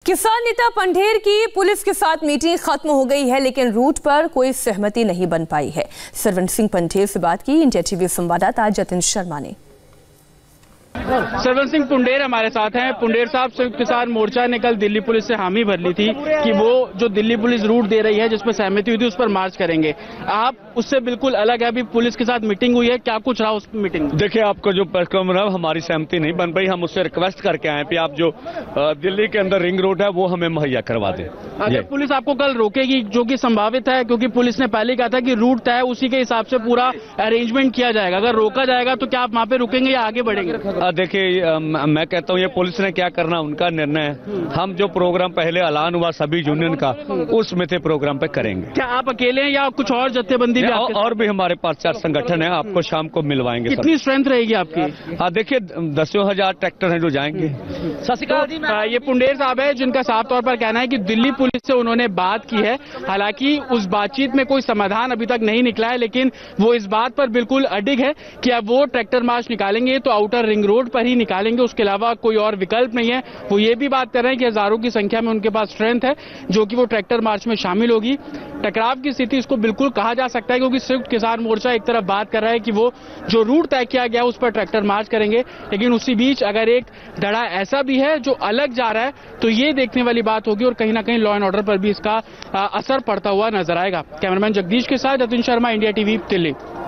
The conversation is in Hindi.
किसान नेता पंढेर की पुलिस के साथ मीटिंग खत्म हो गई है, लेकिन रूट पर कोई सहमति नहीं बन पाई है। सरवण सिंह पंढेर से बात की इंडिया टीवी संवाददाता जतिन शर्मा ने। सरवण सिंह पंढेर हमारे साथ हैं। पंढेर साहब, संयुक्त किसान मोर्चा ने कल दिल्ली पुलिस से हामी भर ली थी कि वो जो दिल्ली पुलिस रूट दे रही है, जिसमें सहमति हुई थी, उस पर मार्च करेंगे। आप उससे बिल्कुल अलग है। अभी पुलिस के साथ मीटिंग हुई है, क्या कुछ रहा उस मीटिंग में? देखिए, आपको जो प्रेसकॉम रहा, हमारी सहमति नहीं बन पाई। हम उससे रिक्वेस्ट करके आए कि आप जो दिल्ली के अंदर रिंग रोड है वो हमें मुहैया करवा दें। अगर पुलिस आपको कल रोकेगी, जो कि संभावित है, क्योंकि पुलिस ने पहले कहा था कि रूट तय है, उसी के हिसाब से पूरा अरेंजमेंट किया जाएगा। अगर रोका जाएगा तो क्या आप वहाँ पे रुकेंगे या आगे बढ़ेंगे? देखिए, मैं कहता हूँ ये पुलिस ने क्या करना उनका निर्णय है। हम जो प्रोग्राम पहले ऐलान हुआ सभी यूनियन का, उसमें से प्रोग्राम पे करेंगे। क्या आप अकेले हैं या कुछ और जत्थेबंदी भी? और भी हमारे पास 4 संगठन है, आपको शाम को मिलवाएंगे। कितनी स्ट्रेंथ रहेगी आपकी? देखिए, 10,000 ट्रैक्टर हैं जो जाएंगे। ये पंढेर साहब है, जिनका साफ तौर पर कहना है कि दिल्ली पुलिस से उन्होंने बात की है। हालांकि उस बातचीत में कोई समाधान अभी तक नहीं निकला है, लेकिन वो इस बात पर बिल्कुल अडिग है कि अब वो ट्रैक्टर मार्च निकालेंगे तो आउटर रिंग रोड पर ही निकालेंगे, उसके अलावा कोई और विकल्प नहीं है। वो ये भी बात कर रहे हैं कि हजारों की संख्या में उनके पास स्ट्रेंथ है जो कि वो ट्रैक्टर मार्च में शामिल होगी। टकराव की स्थिति इसको बिल्कुल कहा जा सकता है, क्योंकि संयुक्त किसान मोर्चा एक तरफ बात कर रहा है कि वो जो रूट तय किया गया उस पर ट्रैक्टर मार्च करेंगे, लेकिन उसी बीच अगर एक धड़ा ऐसा भी है जो अलग जा रहा है तो ये देखने वाली बात होगी और कहीं ना कहीं लॉ एंड ऑर्डर पर भी इसका असर पड़ता हुआ नजर आएगा। कैमरामैन जगदीश के साथ जतिन शर्मा, इंडिया टीवी, दिल्ली।